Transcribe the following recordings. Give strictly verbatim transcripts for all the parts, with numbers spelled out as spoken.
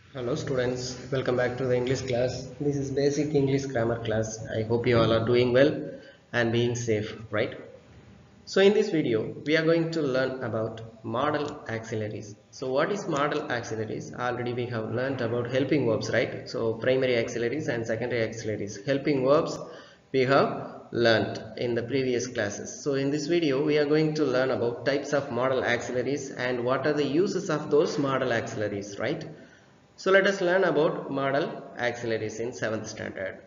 Hello students, welcome back to the English class. This is basic English grammar class. I hope you all are doing well and being safe, right? So in this video, we are going to learn about modal auxiliaries. So what is modal auxiliaries? Already we have learned about helping verbs, right? So primary auxiliaries and secondary auxiliaries. Helping verbs we have learned in the previous classes. So in this video, we are going to learn about types of modal auxiliaries and what are the uses of those modal auxiliaries, right? So let us learn about modal auxiliaries in seventh standard.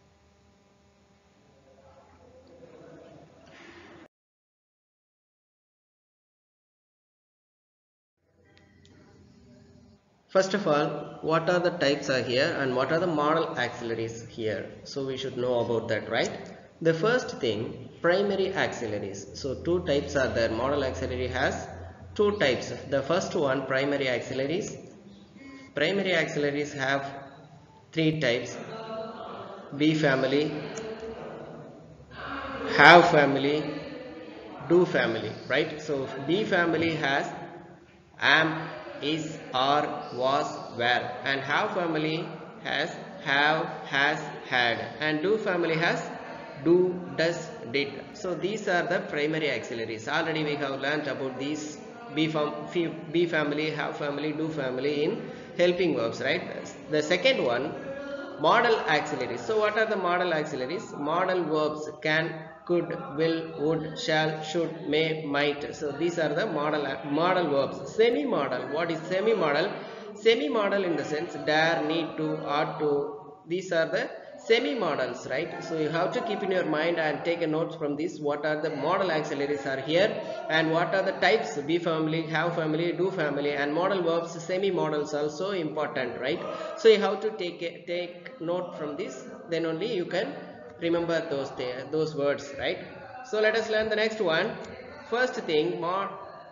First of all, what are the types are here and what are the modal auxiliaries here? So we should know about that, right? The first thing, primary auxiliaries. So two types are there. Modal auxiliary has two types. The first one, primary auxiliaries. Primary auxiliaries have three types: be family, have family, do family, right? So be family has am, is, are, was, were, and have family has have, has, had, and do family has do, does, did. So these are the primary auxiliaries. Already we have learnt about these be, fam be family, have family, do family in helping verbs, right? The second one, modal auxiliaries. So what are the modal auxiliaries? Modal verbs: can, could, will, would, shall, should, may, might. So these are the modal modal verbs. Semi modal. What is semi modal? Semi modal in the sense dare, need to, ought to. These are the semi modals, right? So you have to keep in your mind and take a note from this. What are the modal auxiliaries are here and what are the types? Be family, have family, do family, and modal verbs, semi modals also important, right? So you have to take a, take note from this, then only you can remember those those words, right? So let us learn the next one. First thing, mod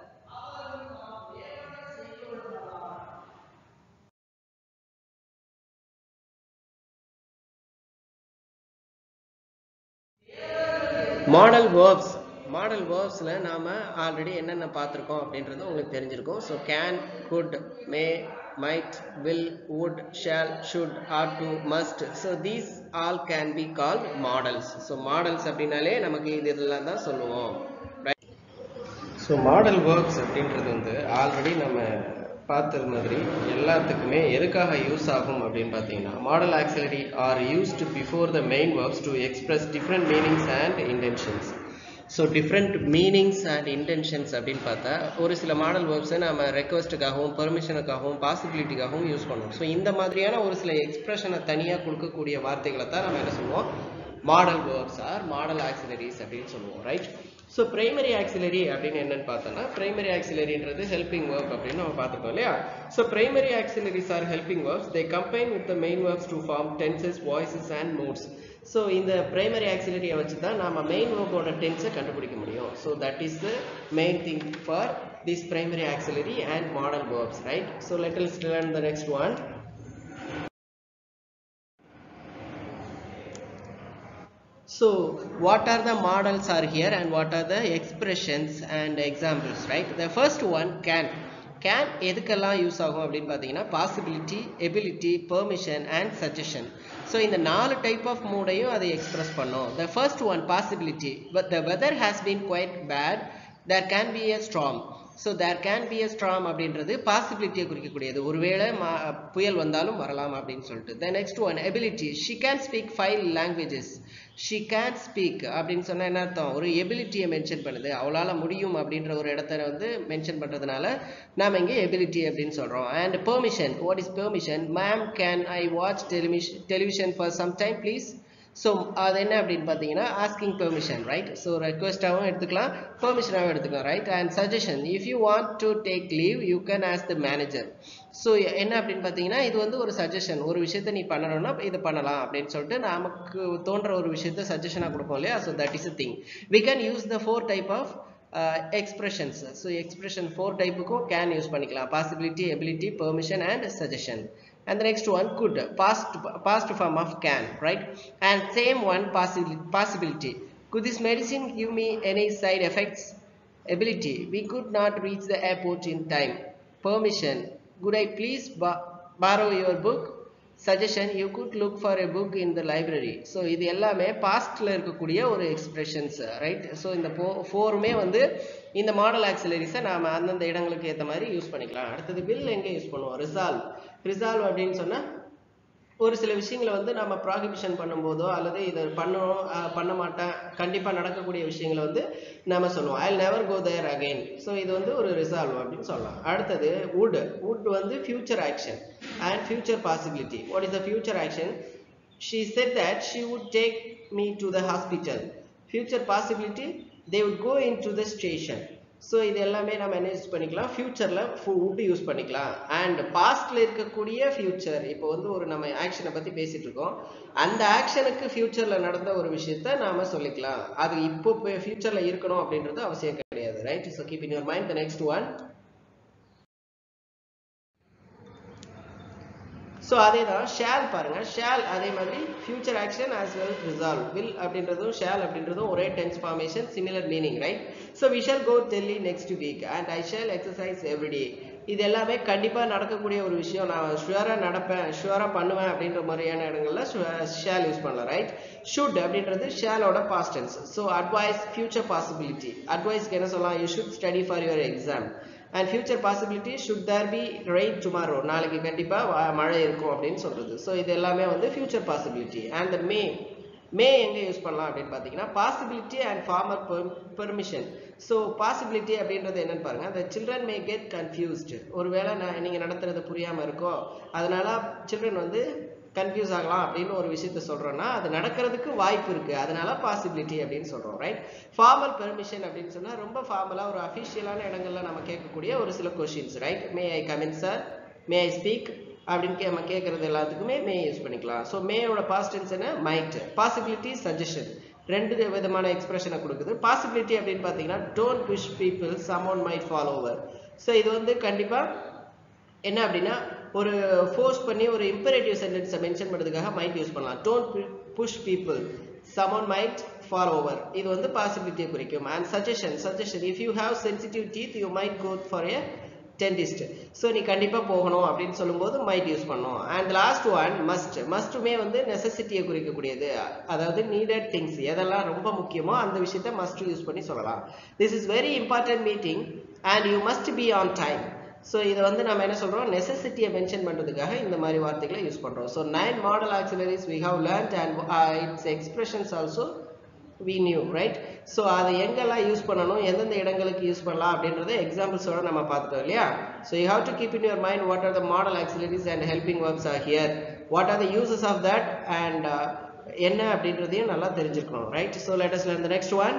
modal verbs. Modal வேர்ப்ஸில் நாம் already என்னென்ன பார்த்துருக்கோம் அப்படின்றது உங்களுக்கு தெரிஞ்சிருக்கும். So can, could, may, might, will, would, shall, should, ought to, must. So these all can be called modals. So modals அப்படின்னாலே நமக்கு இது இதெல்லாம் தான் சொல்லுவோம். ஸோ மாடல் வேர்ப்ஸ் அப்படின்றது வந்து ஆல்ரெடி நம்ம பார்த்தது மாதிரி எல்லாத்துக்குமே எதுக்காக யூஸ் ஆகும் அப்படின்னு பார்த்தீங்கன்னா, modal auxiliary are used before the main verbs to express different meanings and intentions. So different meanings and intentions அப்படின்னு பார்த்தா, ஒரு சில மாடல் வேர்ப்ஸை நம்ம ரெக்வஸ்ட்டுக்காகவும் பெர்மிஷனுக்காகவும் பாசிபிலிட்டிக்காகவும் யூஸ் பண்ணுவோம். ஸோ இந்த மாதிரியான ஒரு சில எக்ஸ்பிரஷனை தனியாக கொடுக்கக்கூடிய வார்த்தைகளை தான் நம்ம என்ன சொல்லுவோம், modal verbs or modal auxiliaries அப்படின்னு சொல்லுவோம், ரைட்? ஸோ பிரைமரி ஆக்சிலரி அப்படின்னு என்னன்னு பார்த்தோம்னா, பிரைமரி ஆக்சிலரின்றது ஹெல்பிங் வேர்ப் அப்படின்னு நம்ம பார்த்துட்டோம் இல்லையா? So primary auxiliaries are helping verbs. They combine with the main verbs to form tenses, voices and moods. So இந்த பிரைமரி ஆக்சிலரியை வச்சு தான் நம்ம மெயின் வேர்போட டென்ஸை கண்டுபிடிக்க முடியும். So that is the main thing for this primary auxiliary and modal verbs, right? So let us learn the next one. So what are the modals are here and what are the expressions and examples, right? The first one, can. Can எதுக்கெல்லாம் use ஆகும் அப்படின்னு பார்த்தீங்கன்னா, possibility, ability, permission and suggestion. So இந்த நாலு type of மூடையும் அதை express பண்ணும். The first one, possibility. But the weather has been quite bad, there can be a storm. So there can be a storm அப்படின்றது பாசிபிலிட்டியை குறிக்கக்கூடியது. ஒருவேளை புயல் வந்தாலும் வரலாம் அப்படின்னு சொல்லிட்டு. The next one, ability. She can speak five languages. She can speak அப்படின்னு சொன்னால் என்ன அர்த்தம்? ஒரு எபிலிட்டியை மென்ஷன் பண்ணுது. அவளால் முடியும் அப்படின்ற ஒரு இடத்த வந்து மென்ஷன் பண்ணுறதுனால நாம் இங்கே எபிலிட்டி அப்படின்னு சொல்கிறோம். And permission. What is permission? Ma'am, can I watch television television for some time please? So அது என்ன அப்படின்னு பார்த்தீங்கன்னா, ஆஸ்கிங் பெர்மிஷன், ரைட்? ஸோ ரெக்வஸ்டாகவும் எடுத்துக்கலாம், பெர்மிஷனாகவும் எடுத்துக்கலாம், right? And suggestion. If you want to take leave you can ask the manager. So என்ன அப்படின்னு பார்த்தீங்கன்னா, இது வந்து ஒரு சஜஷன். ஒரு விஷயத்தை நீ பண்ணணும்னா இது பண்ணலாம் அப்படின்னு சொல்லிட்டு நமக்கு தோன்ற ஒரு விஷயத்தை சஜஷனாக கொடுப்போம் இல்லையா? So that is a thing. We can use the four type of expressions. So expression four டைப்புக்கும் கேன் யூஸ் பண்ணிக்கலாம்: possibility, ability, permission and suggestion. And the next one, could. Past past form of can, right? And same one, possibility. Could this medicine give me any side effects? Ability. We could not reach the airport in time. Permission. Could I please borrow your book. Suggestion, you could look for a book in the library. So இது எல்லாமே பாஸ்ட்ல இருக்கக்கூடிய ஒரு expressions, right? So இந்த ஃபோருமே வந்து இந்த model ஆக்சிலரிஸை நாம அந்தந்த இடங்களுக்கு ஏற்ற மாதிரி யூஸ் பண்ணிக்கலாம். அடுத்தது வில் எங்கே யூஸ் பண்ணுவோம்? ரிசால்வ். ரிசால்வ் அப்படின்னு சொன்னா ஒரு சில விஷயங்களை வந்து நம்ம ப்ராஹிபிஷன் பண்ணும்போதோ அல்லது இதை பண்ணணும் பண்ண மாட்டேன் கண்டிப்பாக நடக்கக்கூடிய விஷயங்களை வந்து நம்ம சொல்லுவோம், I never go there again. So இது வந்து ஒரு ரிசால்வ் அப்படின்னு சொல்லலாம். அடுத்தது வுட். வுட் வந்து future action and future possibility. What is the future action? She said that she would take me to the hospital. Future possibility, they would go into the station. So இது எல்லாமே நம்ம என்ன use பண்ணிக்கலாம்? ஃபியூச்சரில் would use பண்ணிக்கலாம். And பாஸ்டில் இருக்கக்கூடிய future, இப்போ வந்து ஒரு நம்ம ஆக்ஷனை பற்றி பேசிகிட்டு இருக்கோம், அந்த ஆக்ஷனுக்கு ஃபியூச்சரில் நடந்த ஒரு விஷயத்த நாம சொல்லிக்கலாம். அது இப்போ ஃபியூச்சரில் இருக்கணும் அப்படின்றது அவசியம் கிடையாது, right? So keep in your mind the next one. So அதே தான் ஷேல் பாருங்க. ஷேல் அதே மாதிரி future action as well resolve. Will அப்படின்றதும் ஷேல் அப்படின்றதும் ஒரே tense formation, similar meaning, right? So we shall go Delhi next week and I shall exercise every day. இது எல்லாமே கண்டிப்பாக நடக்கக்கூடிய ஒரு விஷயம். நான் ஷுவராக நடப்பேன், ஷுவராக பண்ணுவேன் அப்படின்ற மாதிரியான இடங்கள்ல ஷேல் யூஸ் பண்ணலாம், ரைட்? ஷுட் அப்படின்றது ஷேலோட past tense. So advice, future possibility. அட்வைஸ்க்கு என்ன சொல்லலாம்? You should study for your exam. And future possibility, should there be rain tomorrow? நாளைக்கு கண்டிப்பா மழை இருக்கும் அப்படின்னு சொல்றது. ஸோ இது எல்லாமே வந்து future possibility. And may. May எங்கே யூஸ் பண்ணலாம் அப்படின்னு பார்த்தீங்கன்னா possibility and formal permission. So possibility அப்படின்றது என்னன்னு பாருங்க. the children may get confused. ஒருவேளை நான் நீங்க நடத்துறது புரியாம இருக்கோ, அதனால சில்ட்ரன் வந்து கன்ஃபியூஸ் ஆகலாம் அப்படின்னு ஒரு விஷயத்த சொல்றோம்னா அது நடக்கிறதுக்கு வாய்ப்பு இருக்கு, அதனால பாசிபிலிட்டி அப்படின்னு சொல்றோம், ரைட்? ஃபார்மல் பெர்மிஷன் அப்படின்னு சொன்னா ரொம்ப ஃபார்மலா ஒரு அஃபிஷியலான இடங்கள்ல நம்ம கேட்கக்கூடிய ஒரு சில questions, right? May I come in sir, may I speak அப்படின்னு நம்ம கேட்கறது எல்லாத்துக்குமே மே யூஸ் பண்ணிக்கலாம். ஸோ மேயோட பாஸ்ட் டென்ஸ் என்ன? மைட். Possibility, suggestion. ரெண்டு விதமான எக்ஸ்பிரஷனை கொடுக்குது. பாசிபிலிட்டி அப்படின்னு பார்த்தீங்கன்னா don't push people, someone might fall over. So இது வந்து கண்டிப்பா என்ன அப்படின்னா ஒரு ஃபோர்ஸ் பண்ணி ஒரு இம்பரேட்டிவ் சென்டென்ஸை மென்ஷன் பண்ணுறதுக்காக மைட் யூஸ் பண்ணலாம். Don't push people, someone might fall over. இது வந்து பாசிபிலிட்டியை குறிக்கும். And suggestion. Suggestion, if you have sensitive teeth you might go for a dentist. So நீ கண்டிப்பாக போகணும் அப்படின்னு சொல்லும்போது மைட் யூஸ் பண்ணணும். And last one must. மஸ்ட்டுமே வந்து நெசசிட்டியை குறிக்கக்கூடியது, அதாவது நீடட் திங்ஸ், எதெல்லாம் ரொம்ப முக்கியமோ அந்த விஷயத்த மஸ்ட் யூஸ் பண்ணி சொல்லலாம். This is very important meeting and you must be on time. So இதை வந்து நம்ம என்ன சொல்றோம்? நெசசிட்டியை மென்ஷன் பண்றதுக்காக இந்த மாதிரி வார்த்தைகளை யூஸ் பண்றோம். So nine modal auxiliaries we have learnt and uh, its expressions also we knew, right? So அதை எங்கெல்லாம் யூஸ் பண்ணணும், எந்தெந்த இடங்களுக்கு யூஸ் பண்ணலாம் அப்படின்றத எக்ஸாம்பிள்ஸோட நம்ம பார்த்துட்டோம் இல்லையா? So you have to keep in your mind what are the model auxiliaries and helping verbs are here, what are the uses of that and uh, என்ன அப்படின்றதையும் நல்லா தெரிஞ்சுக்கணும், right? So let us learn the next one.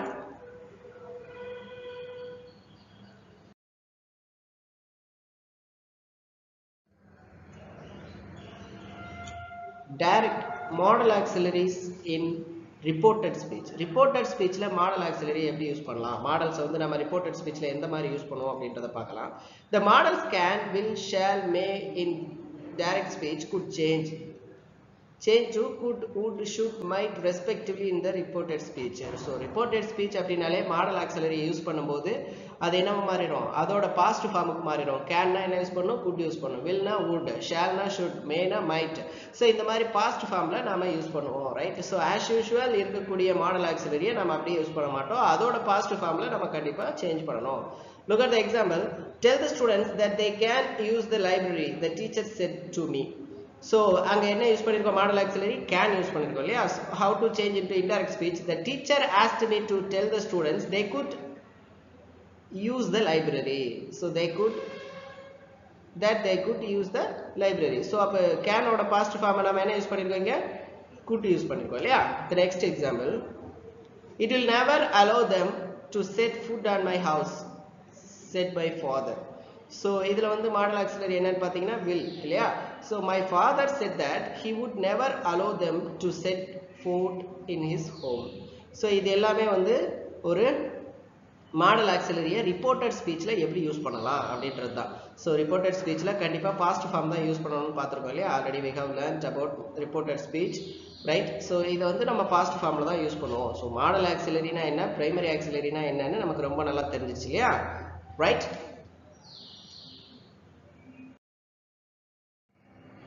Direct model auxiliaries in reported speech. Reported speechல model auxiliary எப்படி use பண்ணலாம்? Modals வந்து நம்ம reported speechல எந்த மாதிரி யூஸ் பண்ணுவோம் அப்படின்றத பார்க்கலாம். The models can, will, shall, may in direct speech could change. Change to could, would, should, might respectively in the reported speech. So reported speech அப்படினாலே model auxiliary யூஸ் பண்ணும்போது அது என்ன மாறிடும்? அதோட past ஃபார்முக்கு மாறிடும். can னா என்ன யூஸ் பண்ணணும்? could யூஸ் பண்ணணும். will னா would, shall னா should, may னா might. ஸோ இந்த மாதிரி past ஃபார்ம்ல நாம யூஸ் பண்ணுவோம், ரைட்? ஸோ as usual இருக்கக்கூடிய model auxiliary நம்ம அப்படியே யூஸ் பண்ண மாட்டோம், அதோட past ஃபார்ம்ல நம்ம கண்டிப்பா சேஞ்ச் பண்ணணும். Look at the example. Tell the students that they can use the library, the teacher said to me. So அங்க என்ன யூஸ் பண்ணிருக்கோம்? மாடல் ஆக்சிலரி can யூஸ் பண்ணிருக்கோம் இல்லையா? How to change into indirect speech? The teacher asked me to tell the students they could use the library. So they could that they could use the library. So அப்ப can ஓட past form நாம என்ன use பண்ணிருக்கோம்? இங்க could use பண்ணிருக்கோம் இல்லையா? The next example. It will never allow them to set food on my house, said my father. So இதுல வந்து model auxiliary என்னன்னு பாத்தீங்கன்னா will இல்லையா? So my father said that he would never allow them to set food in his home. So இது எல்லாமே வந்து ஒரு model auxiliary reported speechல எப்படி யூஸ் பண்ணலாம் அப்படின்றது தான். So reported speechல கண்டிப்பா past form தான் யூஸ் பண்ணணும்னு பார்த்திருக்கோம் இல்லையா? Already we have learned about reported speech, right? So இத வந்து நம்ம past formல தான் யூஸ் பண்ணுவோம். So model auxiliary னா என்ன, primary auxiliary னா என்னன்னு நமக்கு ரொம்ப நல்லா தெரிஞ்சிருச்சு இல்லையா? Right?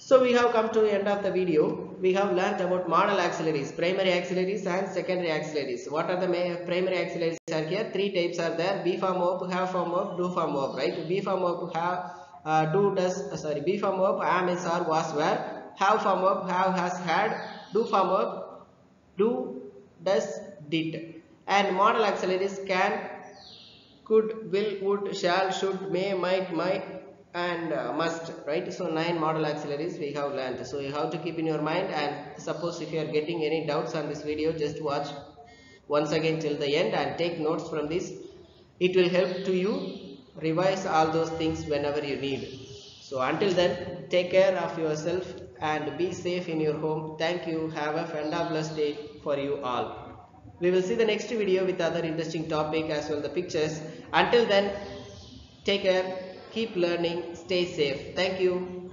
So we have come to the end of the video. We have learnt about modal auxiliaries, primary auxiliaries and secondary auxiliaries. What are the primary auxiliaries are here? Three types are there: be form verb, have form verb, do form verb, right? Be form verb, have, uh, do, does, uh, sorry, be form verb, am, is, are, was, were. Have form verb, have, has, had. Do form verb, do, does, did. And modal auxiliaries can, could, will, would, shall, should, may, might, might, and uh, must, right? So nine modal auxiliaries we have learned. So you have to keep in your mind, and suppose if you are getting any doubts on this video, just watch once again till the end and take notes from this. It will help to you revise all those things whenever you need. So until then, take care of yourself and be safe in your home. Thank you. Have a fantabulous day for you all. We will see the next video with other interesting topic as well the pictures. Until then, take care, keep learning, stay safe. Thank you.